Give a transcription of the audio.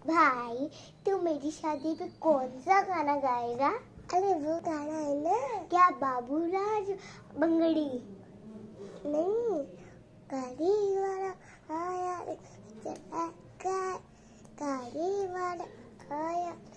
भाई तू मेरी शादी पे कौन सा गाना गाएगा? अरे वो गाना है ना, क्या बाबूराज बंगड़ी? नहीं, गाड़ी वाला आया, चला गाड़ी वाला आया।